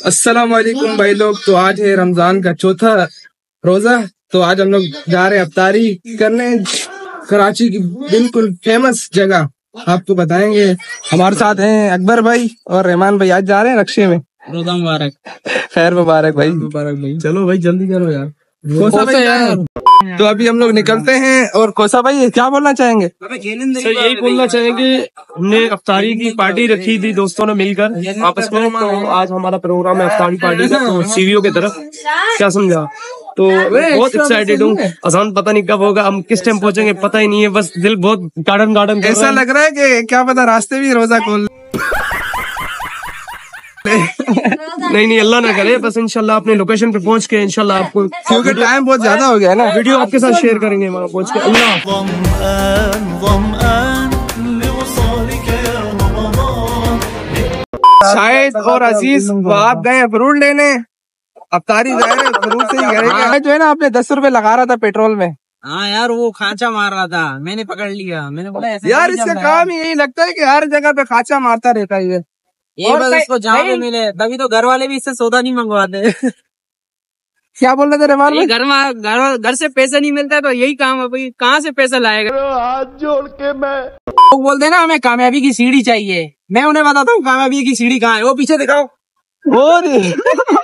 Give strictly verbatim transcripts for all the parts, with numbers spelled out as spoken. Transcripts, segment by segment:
अस्सलाम वालेकुम भाई लोग। तो आज है रमजान का चौथा रोजा। तो आज हम लोग जा रहे हैं अफ्तारी करने कराची की बिल्कुल फेमस जगह, आपको बताएंगे। हमारे साथ हैं अकबर भाई और रहमान भाई। आज जा रहे हैं रक्शे में। रोजा मुबारक, खैर मुबारक भाई। मुबारक भाई। चलो भाई जल्दी करो यार। कोसा भाई यार। तो अभी हम लोग निकलते हैं। और कोसा भाई क्या बोलना चाहेंगे? सर यही बोलना चाहेंगे, हमने अफ्तारी की पार्टी रखी थी दोस्तों ने मिलकर आपस में। तो आज हमारा प्रोग्राम है अफ्तारी पार्टी का, तो सीवीओ की तरफ। क्या समझा? तो बहुत एक्साइटेड हूँ। अजान पता नहीं कब होगा, हम किस टाइम पहुंचेंगे पता ही नहीं है। बस दिल बहुत गार्डन गार्डन ऐसा लग रहा है कि क्या पता रास्ते भी रोजा खोल। नहीं नहीं अल्लाह ना करे, बस इंशाल्लाह अपने लोकेशन पे पहुंच के इंशाल्लाह आपको, क्योंकि टाइम बहुत ज्यादा हो गया है ना, वीडियो आपके साथ शेयर करेंगे वहाँ पहुंच के। अल्लाह शाहिद और अजीज आप गए फ्रूट लेने, अफ्तारी जा रहे फ्रूट से ही करेंगे। जो है ना आपने दस रुपए लगा रहा था पेट्रोल में। हाँ यार वो खांचा मार रहा था, मैंने पकड़ लिया। मैंने बोला ऐसे यार इसका काम ही यही लगता है कि हर जगह पे खांचा मारता रहता है ये। ये बस इसको जहाँ पे मिले, तभी तो घर वाले भी इससे सौदा नहीं मंगवाते। क्या बोल रहे थे रहमान भाई? घर में घर घर से पैसा नहीं मिलता है तो यही काम है भाई, कहाँ से पैसा लाएगा? हाथ जोड़ के मैं लोग बोलते हैं ना हमें कामयाबी की सीढ़ी चाहिए, मैं उन्हें बताता हूँ कामयाबी की सीढ़ी कहाँ है। वो पीछे दिखाओ, वो नहीं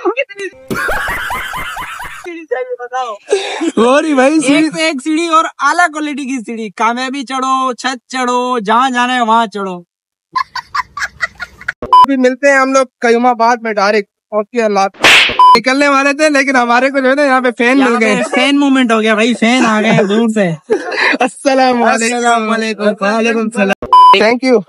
सीढ़ी चाहिए बताओ। वो नहीं भाई, एक पे एक सीढ़ी और आला क्वालिटी की सीढ़ी। कामयाबी चढ़ो, छत चढ़ो, जहाँ जाना है वहाँ चढ़ो। अभी मिलते हैं हम लोग कयूमाबाद में डायरेक्ट। ओके अल्लाह। निकलने वाले थे लेकिन हमारे को जो है ना यहाँ पे फैन मिल गए। फैन मूवमेंट हो गया भाई, फैन आ गए दूर से। अस्सलाम वालेकुम। Thank you.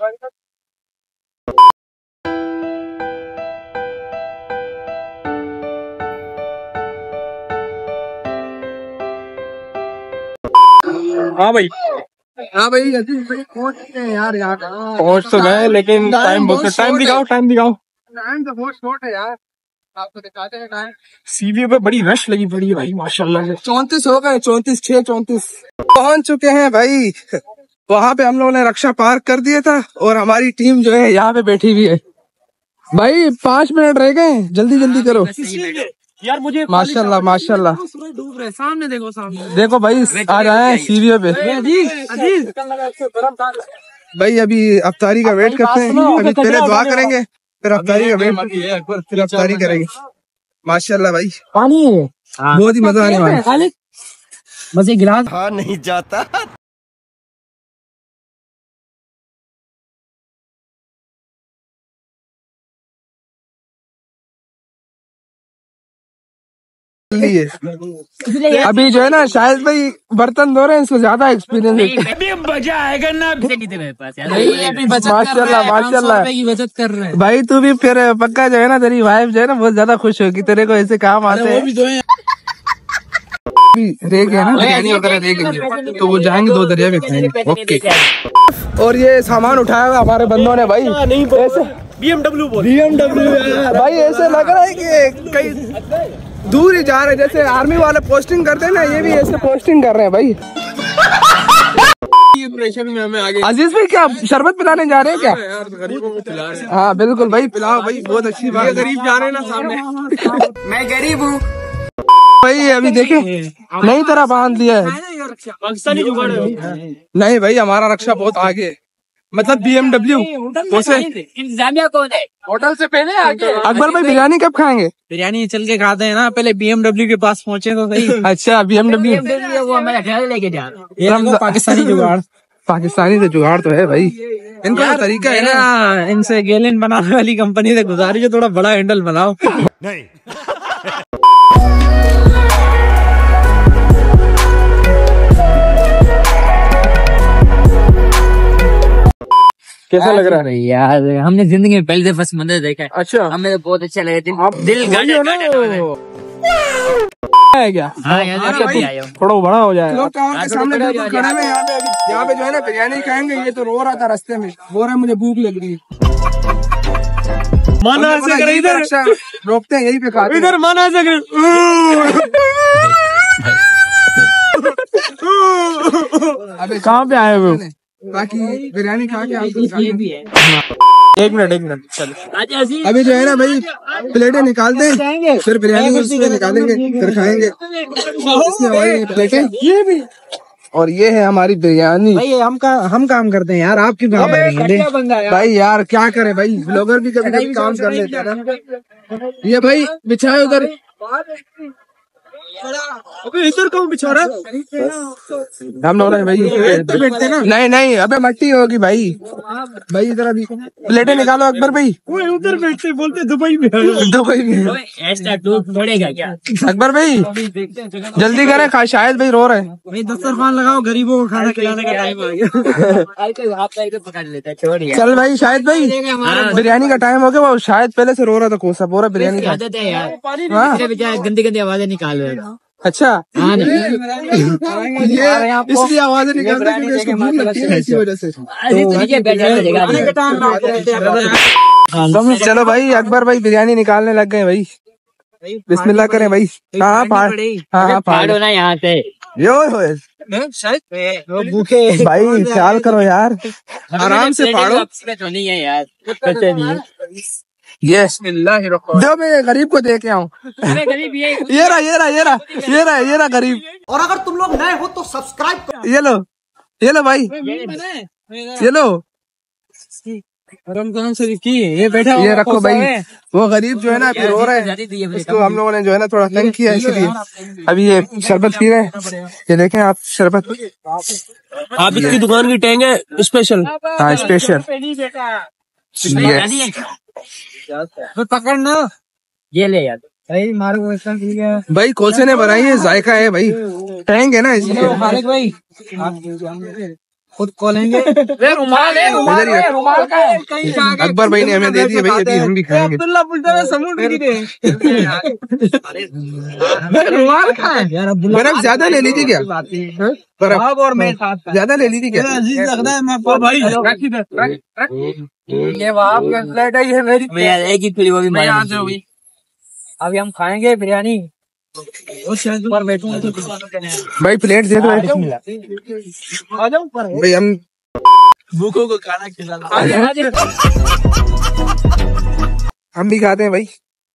हाँ भाई, हाँ भाई पहुंचते हैं यार। यहाँ पहुंच तो गए लेकिन टाइम बहुत, टाइम दिखाओ टाइम दिखाओ। टाइम तो बहुत शॉर्ट है यार, आपको दिखाते हैं टाइम। सीवीओ पे बड़ी रश लगी पड़ी है भाई माशाल्लाह से। चौंतीस हो गए, चौंतीस छह चौंतीस पहुंच चुके हैं भाई। वहाँ पे हम लोगों ने रक्षा पार्क कर दिया था और हमारी टीम जो है यहाँ पे बैठी हुई है। भाई पाँच मिनट रह गए, जल्दी जल्दी करो यार मुझे। माशाल्लाह माशाल्लाह। सूरज डूब रहे, सामने देखो, सामने देखो भाई आ रहे हैं सीवीओ पे। भाई अभी अफ्तारी का वेट करते हैं। अभी पहले दुआ करेंगे फिर अफ्तारी का वेट, फिर अफ्तारी करेंगे। माशाल्लाह भाई पानी बहुत ही मजा आने वाला है। बस एक गिलास हाँ नहीं जाता। अभी जो है ना शायद भाई बर्तन धो रहे हैं, इसको ज्यादा एक्सपीरियंस है। मजा आएगा ना मेरे पास यार। माशाल्लाह माशाल्लाह की बचत कर रहे हैं भाई। तू भी फिर पक्का जो है ना तेरी वाइफ जो है ना बहुत ज्यादा खुश होगी, तेरे को ऐसे काम आते हैं। रह गया ना बिरयानी वगैरह रह गई तो वो जाएंगे दो दरिया में खाएंगे। ओके। और ये सामान उठाया हुआ हमारे बंदों ने भाई। नहीं ऐसे बीएमडब्ल्यू बोल, बीएमडब्ल्यू भाई ऐसे लग रहा है कि कहीं दूर ही जा रहे हैं, जैसे आर्मी वाले पोस्टिंग करते हैं ना, ये भी ऐसे पोस्टिंग कर रहे हैं भाई। प्रेशर में हमें आगे। अजीज भाई क्या शरबत पिलाने जा रहे हैं क्या? यार गरीबों को खिला रहे हैं। हाँ बिल्कुल भाई पिलाओ भाई, बहुत अच्छी बात है। गरीब जा रहे हैं ना सामने। मैं गरीब हूँ भाई। अभी देखे नई तरह बांध दिया है। पाकिस्तानी जुगाड़ है। नहीं भाई हमारा रक्षा बहुत आगे है, मतलब बीएमडब्ल्यू। इंतजामिया कौन है? होटल से पहले आगे। अकबर भाई बिरयानी कब खाएंगे? बिरयानी चल के खाते हैं ना, पहले बीएमडब्ल्यू के पास पहुंचे तो सही। अच्छा बीएमडब्ल्यू वो हमारे घर लेके जा रहा है। पाकिस्तानी जुगाड़, पाकिस्तानी से जुगाड़ तो है भाई, इनका तो तरीका है ना। इनसे गैलन बनाने वाली कंपनी से गुजारिश है थोड़ा बड़ा हैंडल बनाओ। नहीं कैसा लग रहा है यार? हमने जिंदगी में पहले फर्स्ट मंदिर देखा है। अच्छा हमें तो बहुत अच्छा लगा। दिल आप दिल गाड़े है क्या? हाँ यार थोड़ा बड़ा हो जाए। लोग के सामने बिल्कुल खड़े हैं यहाँ पे। अभी यहाँ पे जो है ना बिरयानी खाएंगे। ये तो रो रहा था रास्ते में, बोल रहा है मुझे भूख लग रही है। माना ऐसे करे इधर, रोकते हैं यही पे खाते हैं। इधर माना ऐसे करे। अबे कहाँ पे आए हुए? बाकी बिरयानी खा के आपको एक मिनट एक मिनट चलो। अभी जो है ना भाई प्लेटें निकालते हैं, फिर बिरयानी उसमें निकालेंगे, फिर खाएंगे प्लेटें। ये भी और ये है हमारी बिरयानी। भाई हम का हम काम करते हैं यार, आप क्यों काम कर रहे हैं भाई? यार क्या करें भाई, ब्लॉगर भी कभी कभी काम कर लेते हैं ना। ये भाई बिछाए उधर, अबे इधर क्यों बिछा रहा है? हम लोग भाई बैठते ना। नहीं नहीं अबे मट्टी होगी भाई। भाई इधर अभी प्लेटें निकालो अकबर भाई। उधर बैठते बोलते दुबई में, दुबई में ऐसा टूट पड़ेगा क्या? अकबर भाई जल्दी करें, खा शायद भाई रो रहे हैं। भाई दस्तरखान लगाओ, गरीबों को खाना खिलाने का टाइम आ गया। पकड़ लेते हैं। चल भाई शायद भाई बिरयानी का टाइम हो गया। वो शायद पहले से रो रहा था, कोसा पूरा बिरयानी का आदत है यार, गंदी गंदी आवाजें निकाल रहे। अच्छा हाँ ये इसलिए आवाजें निकाल रहे हैं इसको भूख लगती है इसी वजह से। चलो भाई अकबर भाई बिरयानी निकालने लग गए भाई, बिस्मिल्लाह करें भाई। हाँ फाड़, हाँ फाड़ो ना यहाँ से। यो भूखे भाई ख्याल करो यार, आराम से फाड़ो। नहीं है यार यस दो, मैं गरीब को दे के आऊँ। ये रहा ये रहा ये रहा ये रहा ये रहा गरीब। और अगर तुम लोग नए हो तो सब्सक्राइब करो। ये लो ये लो भाई, ये लो रमजान से की ये बैठा, ये रखो भाई। वो गरीब जो है ना अभी रो रहा है, इसको हम लोगों ने जो है ना थोड़ा तंग किया, इसलिए अभी ये शरबत पी रहे हैं। ये देखें आप शरबत, आप इसकी दुकान की टैंग है स्पेशल। हाँ स्पेशल पकड़ना। ये ले यार भाई मारो भाई, कोसे ने बनाई है, जायका है भाई, टैंग है ना इसलिए। मालिक भाई खुद खोलेंगे। रुमाल है, रुमाल है, रुमाल का है। अकबर भाई ने हमें दे दिए भाई, अभी हम भी खाएंगे। अब्दुल्ला बोलता है समुद्र की दे रुमाल का है यार। बर्फ ज्यादा ले लीजिए क्या? बर्फ और मैं ज्यादा ले लीजिए क्या? भाई ये वहाँ फ्लैट है, ये मेरी एक ही फिल्म अभी मैं आज हुई। अभी हम खाएंगे बिरयानी पर बैठूंगा तो भाई प्लेट दे दो भाई, हम भूखों को खाना खिलाना। हम भी खाते हैं भाई।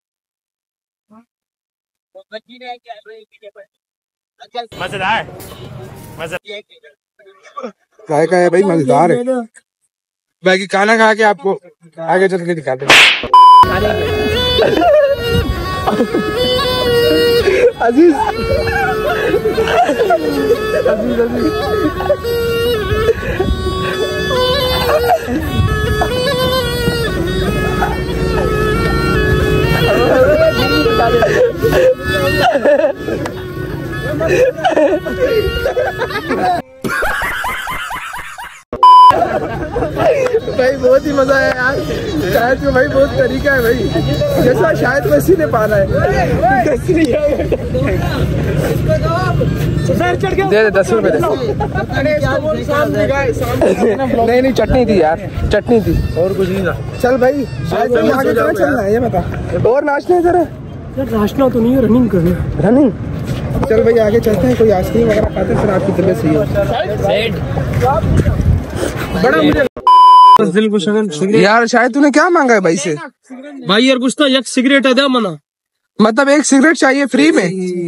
मजेदार मजेदार का है भाई, मजेदार है। बाकी खाना खा के आपको आगे चल के दिखाते हैं। अजीज अजीज अजीज भाई बहुत ही मजा आया यार। शायद को भाई बहुत तरीका है भाई, जैसा शायद को इसी ने पाला है। दे दे दस रुपए दे। नहीं नहीं चटनी थी यार, चटनी थी और कुछ नहीं था। चल भाई शायद आगे कहाँ चलना है ये बता। और नाचना है जरा? नाचना तो नहीं है, रनिंग करना। रनिंग चल भाई आगे चलते हैं, कोई आइसक्रीम वगैरह खाते हैं, फिर आपकी तबीयत सही हो। बड़ा मुझे दिल को शगन यार। शायद तूने क्या मांगा है भाई से? भाई यार कुछ तो एक सिगरेट है, मना मतलब एक सिगरेट चाहिए फ्री में?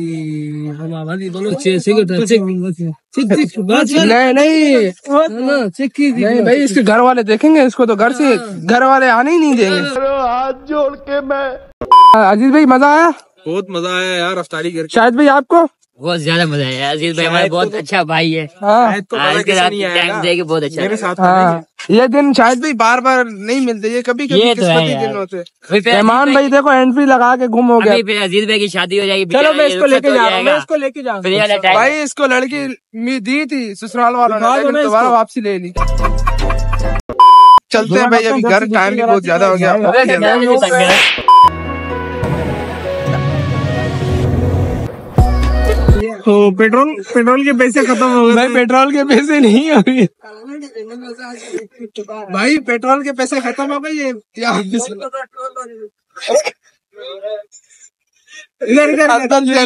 नहीं नहीं नहीं भाई, इसके घर वाले देखेंगे इसको तो घर से घर वाले आने ही नहीं देंगे। हाथ जोड़ के मैं। अजीज भाई मजा आया? बहुत मजा आया यार अफ्तारी करके। शायद भाई आपको? बहुत ज्यादा मजा आया। अजीज भाई हमारा बहुत अच्छा भाई है। हाँ तो टाइम देके बहुत अच्छा मेरे साथ। हाँ ये दिन शायद भाई बार बार नहीं मिलते, ये कभी कभी किस्मती दिन होते। रहमान भाई देखो एंट्री लगा के गुम हो गया। अजीज भाई की शादी हो जाएगी। चलो मैं इसको लेके जा रहा हूँ, मैं इसको लेके जा रहा हूँ भाई। इसको लड़की दी थी ससुराल वालों ने, लेकिन दोबारा वापसी ले ली। चलते हैं भाई, अभी घर टाइम भी बहुत ज्यादा हो गया। तो पेट्रोल पेट्रोल के पैसे खत्म हो गए भाई। पेट्रोल के पैसे नहीं अभी भाई, पेट्रोल के पैसे खत्म हो गए। ये इधर इधर अंदर से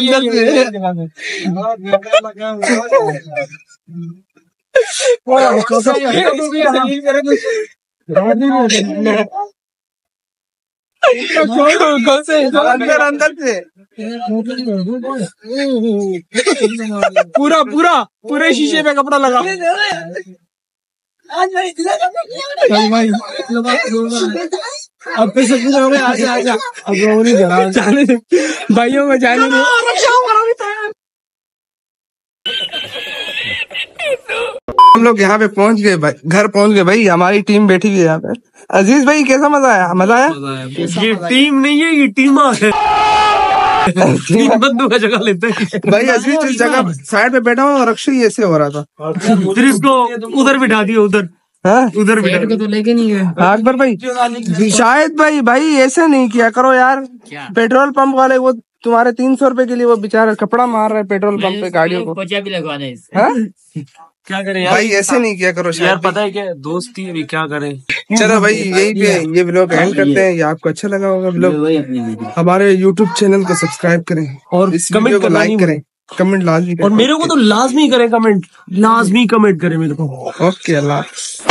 अंदर से कौन से अंदर अंदर से पूरा पूरा पूरे शीशे पे कपड़ा लगा। अब तो सब कुछ हो गया। आजा आजा, अब वो नहीं करा, जाने दे भाइयों को, जाने दे। हम लोग यहाँ पे पहुंच गए भाई, घर पहुंच गए भाई। हमारी टीम बैठी हुई है यहाँ पे। अजीज भाई कैसा मजा आया? मजा आया? ये टीम नहीं है, ये टीमा है। तीन बंदों का जगह लेते हैं भाई। अजीज इस जगह साइड पे बैठा हूँ और अक्षय ही ऐसे हो रहा था। फिर इसको उधर बिठा दिया, उधर हाँ उधर बिठा दिया। तो लेके नहीं गए। अकबर भाई शायद भाई भाई ऐसे नहीं किया करो यार। पेट्रोल पंप वाले वो तुम्हारे तीन सौ रुपए के लिए वो बेचारा कपड़ा मार रहे पेट्रोल पंप पे गाड़ियों को। पोछा भी लगवाना है इससे। हाँ? क्या करें यार, भाई ऐसे नहीं किया करो यार पता है क्या, दोस्ती अभी क्या करें। चलो भाई यही पे ये व्लॉग एंड करते हैं। ये आपको अच्छा लगा होगा व्लॉग, हमारे यूट्यूब चैनल को सब्सक्राइब करें और इस कमेंट वीडियो को करना लाइक नहीं करें, कमेंट लाजमी और करें। मेरे को तो लाजमी करें कमेंट, लाजमी कमेंट करें मेरे को। ओके अल्लाह।